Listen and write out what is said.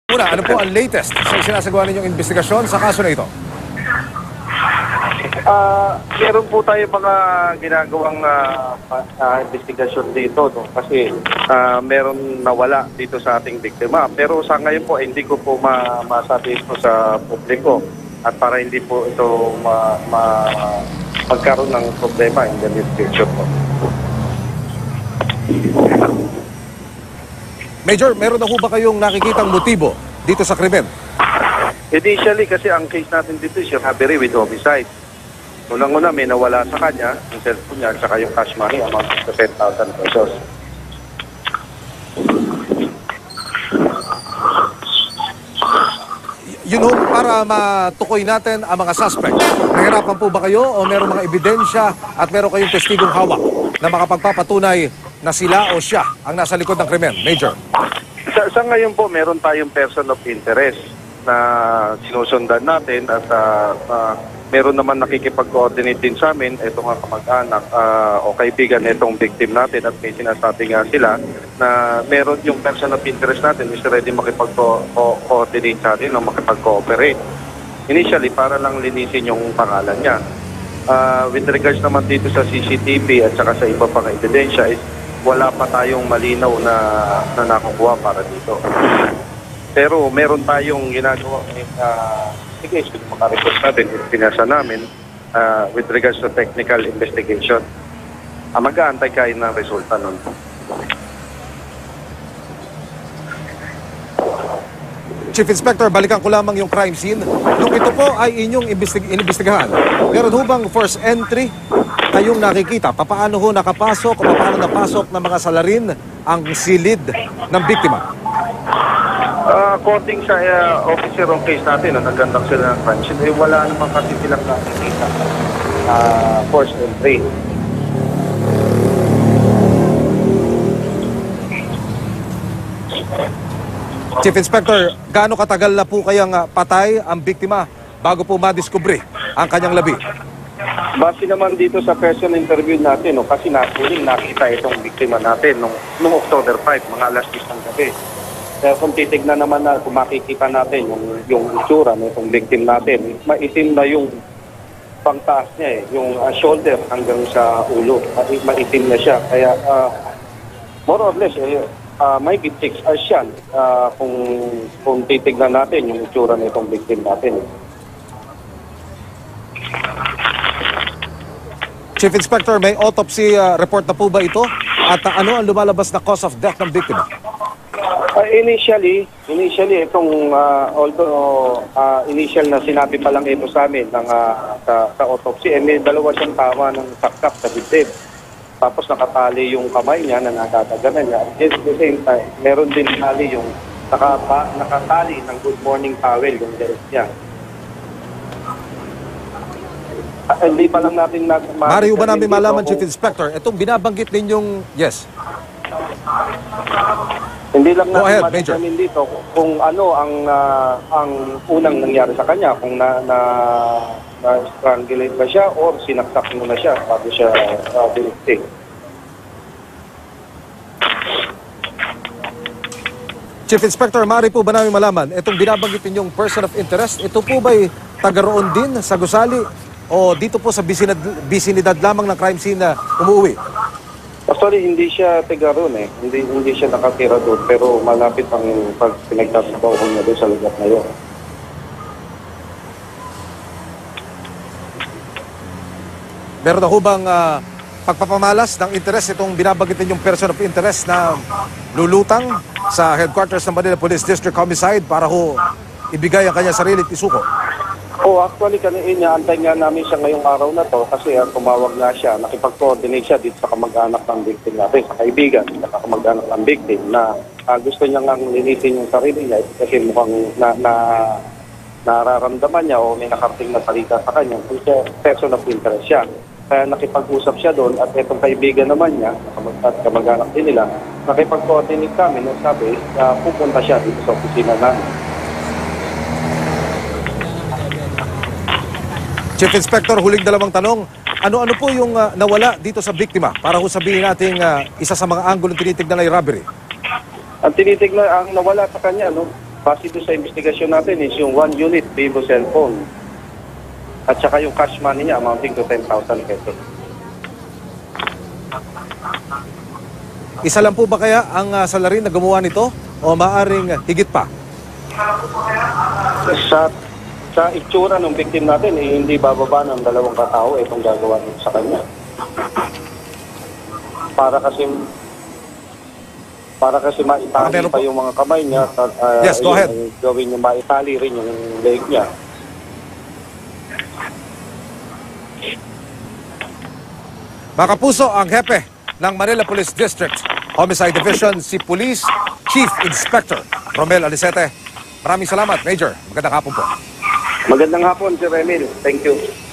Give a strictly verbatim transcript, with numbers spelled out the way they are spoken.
Una, ano po ang latest sa sinasagawa ninyong investigasyon sa kaso na ito? Uh, meron po tayo mga ginagawang uh, uh, investigasyon dito, no? Kasi uh, meron nawala dito sa ating biktima. Pero sa ngayon po, hindi ko po ma masabi ito sa publiko at para hindi po ito ma ma magkaroon ng problema in the near future po. Major, meron na ho ba kayong nakikitang motibo dito sa krimen? Initially, kasi ang case natin dito is yung robbery with homicide. Unang-una, may nawala sa kanya, yung cellphone niya, at saka yung cash money, amount of ten thousand pesos. Yun ho, para matukoy natin ang mga suspect. Nahirapan po ba kayo o meron mga ebidensya at meron kayong testigong hawak na makapagpapatunay na sila o siya ang nasa likod ng krimen? Major. Sa, sa ngayon po, meron tayong person of interest na sinusundan natin at uh, uh, meron naman nakikipag-coordinate din sa amin, itong mga kamag-anak uh, o kaibigan itong victim natin at may sinasabi nga sila na meron yung person of interest natin is ready makipag-coordinate sa atin o makipag-cooperate. Initially, para lang linisin yung pangalan niya. Uh, with regards naman dito sa C C T V at saka sa iba pang ebidensya is wala pa tayong malinaw na, na nakukuha para dito. Pero meron tayong ginagawa uh, sige, sige, makarequest natin, pinasa namin uh, with regards to technical investigation. Uh, mag-aantay kayo ng resulta nun. Chief Inspector, balikan ko lamang yung crime scene. Nung ito po ay inyong imbestig inimbestigahan, meron ho bang first entry kayong nakikita? Papaano ho nakapasok o papaano napasok ng mga salarin ang silid ng biktima? Uh, according sa uh, officer on case natin, no, naggandak sila ng crime scene, eh, wala naman kasi silang nakikita uh, first entry. Chief Inspector, gaano katagal na po kayang uh, patay ang biktima bago po madiskubre ang kanyang labi? Base naman dito sa person interview natin, no, kasi natuling nakita itong biktima natin nung, nung October five, mga alas diyes ng gabi. Pero kung titignan naman na, kung makikita natin yung, yung itsura ng itong victim natin, maitim na yung pangtaas niya eh, yung uh, shoulder hanggang sa ulo, maitim na siya. Kaya uh, more or less, eh, Uh, may bit six hours yan uh, kung, kung titignan natin yung itsura na itong victim natin. Chief Inspector, may autopsy uh, report na po ba ito? At uh, ano ang lumalabas na cause of death ng biktima? Uh, initially, initially itong uh, although uh, initial na sinabi pa lang ito sa amin ng, uh, sa, sa autopsy, eh, may dalawa siyang tawa ng saksak sa dibdib. Tapos nakatali yung kamay niya na nakataganan niya. At the same time, meron din tali yung nakapa, nakatali ng good morning towel yung legs niya. Uh, hindi pa lang natin na... Mario ba namin malaman, Chief Inspector, itong binabanggit ninyong... Yes. Hindi lang natin Major. namin dito kung ano ang uh, ang unang nangyari sa kanya, kung na... na na-strangulate ba siya or sinaksak muna siya bago siya uh, binistig. Chief Inspector, maaari po ba namin malaman, itong binabanggit ninyong person of interest, ito po ba'y taga-roon din sa gusali o dito po sa bisinid, bisinidad lamang ng crime scene na umuwi? Actually, hindi siya taga-roon eh. Hindi, hindi siya nakatira doon pero malapit ang pag pinagtatrabaho niya doon sa lugar na yun. Meron na ho bang uh, pagpapamalas ng interest itong binabanggit ninyong person of interest na lulutang sa headquarters ng Manila Police District Homicide para ho ibigay ang kanyang sarili at isuko? Oh, actually, kanina, antay nga namin siya ngayong araw na to kasi uh, tumawag na siya, nakipag-coordinate siya dito sa kamag-anak ng victim natin, sa kaibigan, sa kamag-anak ng victim na uh, gusto niya nga linisin yung sarili niya kasi mukhang na, na, nararamdaman niya o may nakarating na salita sa kanya kasi person of interest siya. Kaya nakipag-usap siya doon at itong kaibigan naman niya at kamag-anak din nila, nakipag-coordinate kami na sabi uh, pupunta siya dito sa opisina namin. Chief Inspector, huling dalawang tanong. Ano-ano po yung uh, nawala dito sa biktima para ho sabihin natin uh, isa sa mga anggulong tinitignan ay robbery? Ang tinitignan, ang nawala sa kanya, no, base doon sa investigasyon natin is yung one unit Vivo cellphone at saka yung cash money niya amounting to ten thousand pesos. Isa lang po ba kaya ang uh, salarin na gumawa nito o maaring uh, higit pa? Sa, sa itsura ng victim natin, eh, hindi bababa ng dalawang katao itong gagawa nito sa kanya. Para kasi para kasi maitali pa yung mga kamay niya at uh, yes, go ahead. Yung, gawin niya maitali rin yung leg niya. Mga kapuso, ang hepe ng Manila Police District Homicide Division, si Police Chief Inspector Rommel Anicete. Maraming salamat, Major. Magandang hapon po. Magandang hapon, Sir Emil. Thank you.